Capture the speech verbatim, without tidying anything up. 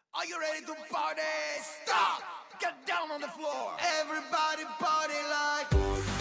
Are you ready to party? Stop! Get down on the floor! Everybody party like